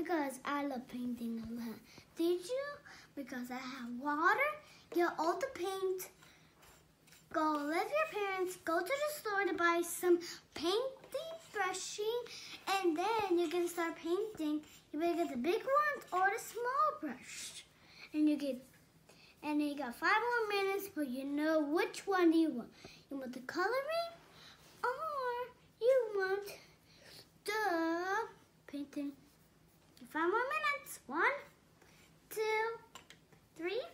Because I love painting a lot. Did you? Because I have water, get all the paint, go with your parents, go to the store to buy some painting brushing, and then you can start painting. You better get the big ones or the small brush. And then you got 5 more minutes, but you know which one do you want. You want the coloring or you want the painting. 5 more minutes. 1, 2, 3,